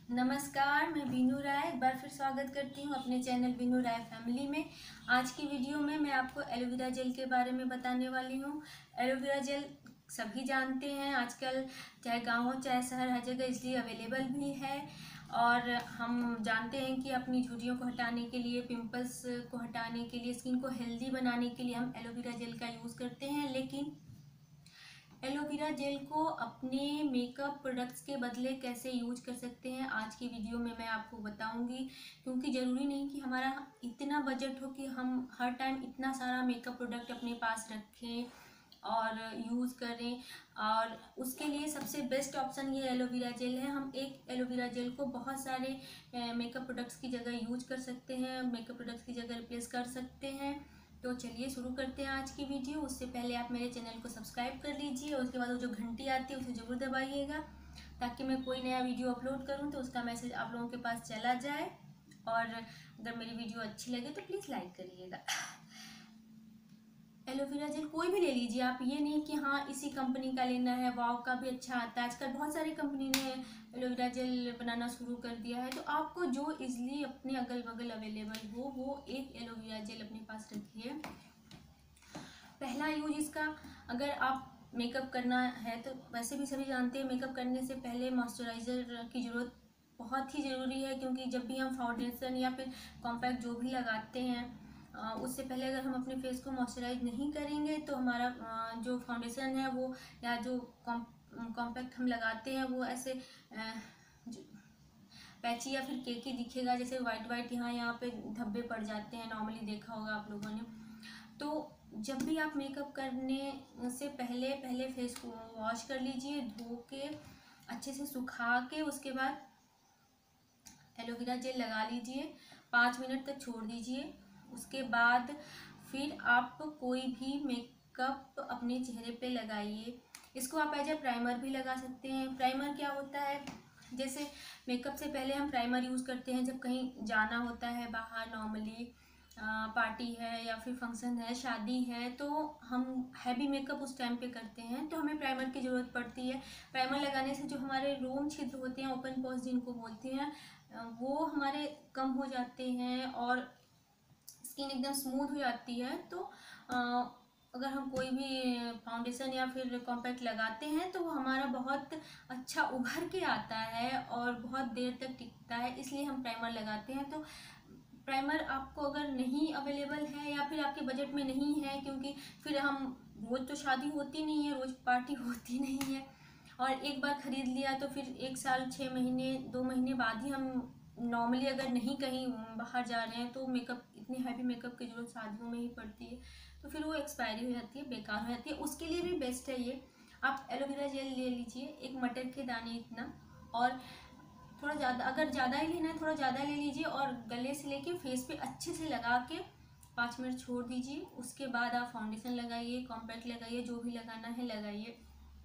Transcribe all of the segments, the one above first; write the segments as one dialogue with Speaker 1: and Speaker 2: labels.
Speaker 1: नमस्कार, मैं बीनू राय एक बार फिर स्वागत करती हूँ अपने चैनल बीनू राय फैमिली में। आज की वीडियो में मैं आपको एलोवेरा जेल के बारे में बताने वाली हूँ। एलोवेरा जेल सभी जानते हैं, आजकल चाहे गाँव हो चाहे शहर हर जगह इसलिए अवेलेबल भी है। और हम जानते हैं कि अपनी झुर्रियों को हटाने के लिए, पिंपल्स को हटाने के लिए, स्किन को हेल्दी बनाने के लिए हम एलोवेरा जेल का यूज़ करते हैं। लेकिन एलोवेरा जेल को अपने मेकअप प्रोडक्ट्स के बदले कैसे यूज कर सकते हैं, आज की वीडियो में मैं आपको बताऊंगी। क्योंकि ज़रूरी नहीं कि हमारा इतना बजट हो कि हम हर टाइम इतना सारा मेकअप प्रोडक्ट अपने पास रखें और यूज़ करें। और उसके लिए सबसे बेस्ट ऑप्शन ये एलोवेरा जेल है। हम एक एलोवेरा जेल को बहुत सारे मेकअप प्रोडक्ट्स की जगह यूज कर सकते हैं, मेकअप प्रोडक्ट्स की जगह रिप्लेस कर सकते हैं। तो चलिए शुरू करते हैं आज की वीडियो। उससे पहले आप मेरे चैनल को सब्सक्राइब कर लीजिए और उसके बाद वो जो घंटी आती है उसे ज़रूर दबाइएगा, ताकि मैं कोई नया वीडियो अपलोड करूं तो उसका मैसेज आप लोगों के पास चला जाए। और अगर मेरी वीडियो अच्छी लगे तो प्लीज़ लाइक करिएगा। एलोवेरा जेल कोई भी ले लीजिए आप, ये नहीं कि हाँ इसी कंपनी का लेना है, वाव का भी अच्छा आता है। आजकल बहुत सारी कंपनी ने एलोवेरा जेल बनाना शुरू कर दिया है, तो आपको जो इजली अपने अगल बगल अवेलेबल हो वो एक एलोवेरा जेल अपने पास रखिए। पहला यूज इसका, अगर आप मेकअप करना है तो वैसे भी सभी जानते हैं मेकअप करने से पहले मॉइस्चराइज़र की ज़रूरत बहुत ही ज़रूरी है। क्योंकि जब भी हम फाउंडेशन या फिर कॉम्पैक्ट जो भी लगाते हैं उससे पहले अगर हम अपने फेस को मॉइस्चराइज नहीं करेंगे तो हमारा जो फाउंडेशन है वो, या जो कॉम्पैक्ट हम लगाते हैं वो ऐसे पैची या फिर केकी दिखेगा, जैसे वाइट वाइट यहाँ पे धब्बे पड़ जाते हैं, नॉर्मली देखा होगा आप लोगों ने। तो जब भी आप मेकअप करने से पहले पहले फेस को वॉश कर लीजिए, धो के अच्छे से सुखा के उसके बाद एलोवेरा जेल लगा लीजिए, 5 मिनट तक छोड़ दीजिए। उसके बाद फिर आप कोई भी मेकअप अपने चेहरे पे लगाइए। इसको आप एज ए प्राइमर भी लगा सकते हैं। प्राइमर क्या होता है, जैसे मेकअप से पहले हम प्राइमर यूज़ करते हैं जब कहीं जाना होता है बाहर, नॉर्मली पार्टी है या फिर फंक्शन है, शादी है, तो हम हैवी मेकअप उस टाइम पे करते हैं तो हमें प्राइमर की ज़रूरत पड़ती है। प्राइमर लगाने से जो हमारे रोम छिद्र होते हैं, ओपन पोर्स जिनको बोलते हैं, वो हमारे कम हो जाते हैं और स्किन एकदम स्मूथ हो जाती है। तो अगर हम कोई भी फाउंडेशन या फिर कॉम्पैक्ट लगाते हैं तो वो हमारा बहुत अच्छा उभर के आता है और बहुत देर तक टिकता है, इसलिए हम प्राइमर लगाते हैं। तो प्राइमर आपको अगर नहीं अवेलेबल है या फिर आपके बजट में नहीं है, क्योंकि फिर हम रोज़ तो शादी होती नहीं है, रोज़ पार्टी होती नहीं है, और एक बार ख़रीद लिया तो फिर 1 साल 6 महीने 2 महीने बाद ही हम नॉर्मली अगर नहीं कहीं बाहर जा रहे हैं तो मेकअप, इतनी हैवी मेकअप की ज़रूरत शादियों में ही पड़ती है, तो फिर वो एक्सपायरी हो जाती है, बेकार हो जाती है। उसके लिए भी बेस्ट है ये। आप एलोवेरा जेल ले लीजिए, एक मटर के दाने इतना, और थोड़ा ज़्यादा, अगर ज़्यादा ही लेना है थोड़ा ज़्यादा ले लीजिए और गले से लेके फेस पे अच्छे से लगा के 5 मिनट छोड़ दीजिए। उसके बाद आप फाउंडेशन लगाइए, कॉम्पैक्ट लगाइए, जो भी लगाना है लगाइए।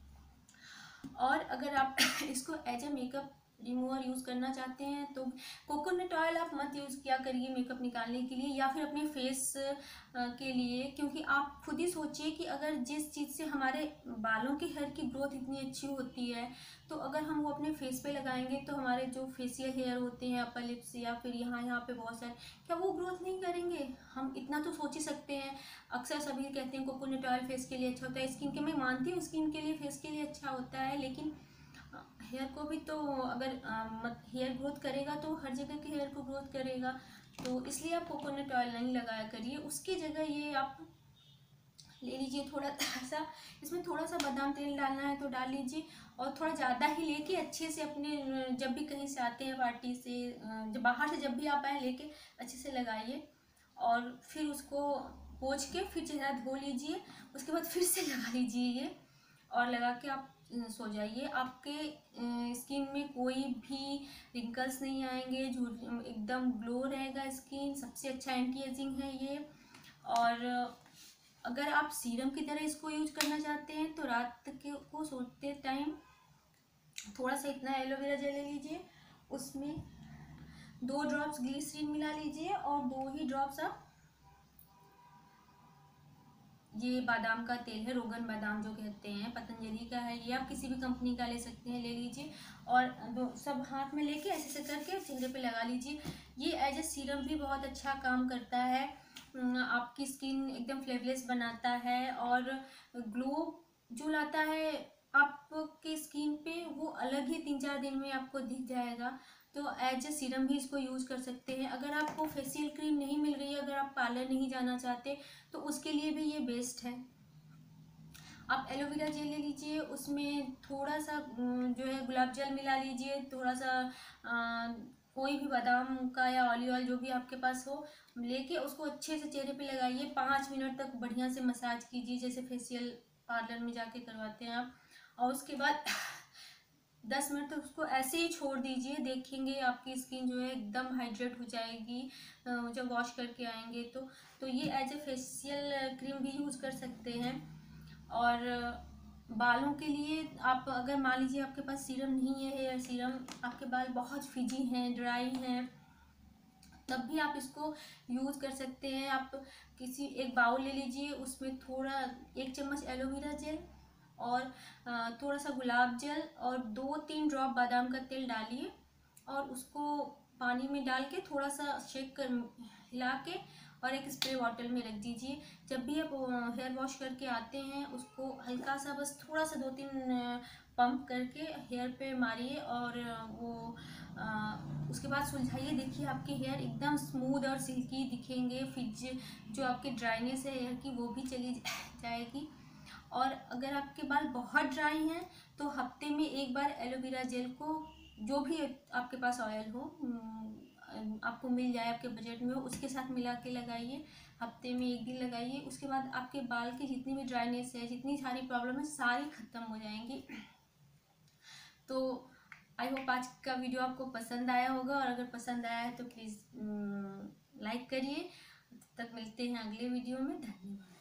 Speaker 1: और अगर आप इसको as a makeup remover use करना चाहते हैं तो कोकोनट ऑयल आप मत यूज़ किया करिए मेकअप निकालने के लिए या फिर अपने फेस के लिए। क्योंकि आप खुद ही सोचिए कि अगर जिस चीज़ से हमारे बालों के हेयर की ग्रोथ इतनी अच्छी होती है, तो अगर हम वो अपने फेस पे लगाएंगे तो हमारे जो फेशियल हेयर होते हैं, अपर लिप्स या फिर यहाँ पे बहुत सारे, क्या वो ग्रोथ नहीं करेंगे? हम इतना तो सोच ही सकते हैं। अक्सर सभी कहते हैं कोकोनट ऑयल फेस के लिए अच्छा होता है, स्किन के, मैं मानती हूँ स्किन के लिए, फेस के लिए अच्छा होता है, लेकिन हेयर को भी तो, अगर हेयर ग्रोथ करेगा तो हर जगह के हेयर को ग्रोथ करेगा, तो इसलिए आप कोकोनट ऑयल नहीं लगाया करिए। उसकी जगह ये आप ले लीजिए थोड़ा सा, इसमें थोड़ा सा बादाम तेल डालना है तो डाल लीजिए, और थोड़ा ज़्यादा ही लेके अच्छे से अपने, जब भी कहीं से आते हैं पार्टी से, जब बाहर से जब भी आप आए, लेके अच्छे से लगाइए और फिर उसको पोंछ के फिर चेहरा धो लीजिए। उसके बाद फिर से लगा लीजिए ये, और लगा के आप सो जाइए। आपके स्किन में कोई भी रिंकल्स नहीं आएंगे, एकदम ग्लो रहेगा स्किन। सबसे अच्छा एंटी एजिंग है ये। और अगर आप सीरम की तरह इसको यूज करना चाहते हैं तो रात के को सोते टाइम थोड़ा सा इतना एलोवेरा जेल ले लीजिए, उसमें 2 ड्रॉप्स ग्लिसरीन मिला लीजिए और 2 ही ड्रॉप्स आप ये बादाम का तेल है, रोगन बादाम जो कहते हैं, पतंजलि का है ये। आप किसी भी कंपनी का ले सकते हैं, ले लीजिए और सब हाथ में लेके ऐसे ऐसे करके चेहरे पे लगा लीजिए। ये एज ए सीरम भी बहुत अच्छा काम करता है, आपकी स्किन एकदम फ्लेवलेस बनाता है और ग्लो जो लाता है आपके स्किन पे, वो अलग ही 3-4 दिन में आपको दिख जाएगा। तो एज ए सीरम भी इसको यूज़ कर सकते हैं। अगर आपको फेशियल क्रीम नहीं मिल रही है, अगर आप पार्लर नहीं जाना चाहते, तो उसके लिए भी ये बेस्ट है। आप एलोवेरा जेल ले लीजिए, उसमें थोड़ा सा जो है गुलाब जल मिला लीजिए, थोड़ा सा कोई भी बादाम का या ऑलिव ऑयल जो भी आपके पास हो, लेके उसको अच्छे से चेहरे पे लगाइए। 5 मिनट तक बढ़िया से मसाज कीजिए, जैसे फेशियल पार्लर में जाके करवाते हैं आप। और उसके बाद 10 मिनट तक उसको ऐसे ही छोड़ दीजिए। देखेंगे आपकी स्किन जो है एकदम हाइड्रेट हो जाएगी जब वॉश करके आएंगे तो ये एज ए फेशियल क्रीम भी यूज़ कर सकते हैं। और बालों के लिए आप अगर मान लीजिए आपके पास सीरम नहीं है, हेयर सीरम, आपके बाल बहुत फिजी हैं, ड्राई हैं, तब भी आप इसको यूज़ कर सकते हैं। आप किसी एक बाउल ले लीजिए, उसमें थोड़ा 1 चम्मच एलोवेरा जेल और थोड़ा सा गुलाब जल और 2-3 ड्रॉप बादाम का तेल डालिए और उसको पानी में डाल के थोड़ा सा शेक कर हिला के और एक स्प्रे बॉटल में रख दीजिए। जब भी आप हेयर वॉश करके आते हैं, उसको हल्का सा बस थोड़ा सा 2-3 पंप करके हेयर पे मारिए और वो उसके बाद सुलझाइए। देखिए आपके हेयर एकदम स्मूथ और सिल्की दिखेंगे, फिर जो आपकी ड्राइनेस है हेयर की वो भी चली जाएगी। और अगर आपके बाल बहुत ड्राई हैं तो हफ्ते में एक बार एलोवेरा जेल को, जो भी आपके पास ऑयल हो आपको मिल जाए, आपके बजट में हो, उसके साथ मिला के लगाइए। हफ्ते में 1 दिन लगाइए, उसके बाद आपके बाल की जितनी भी ड्राइनेस है, जितनी सारी प्रॉब्लम है, सारी ख़त्म हो जाएंगी। तो आई होप आज का वीडियो आपको पसंद आया होगा, और अगर पसंद आया है तो प्लीज़ लाइक करिए। तब तक मिलते हैं अगले वीडियो में। धन्यवाद।